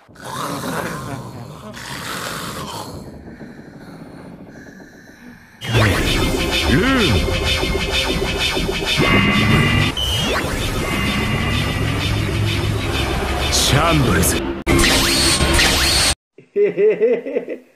ルームシャンブルズ。 へへへへ。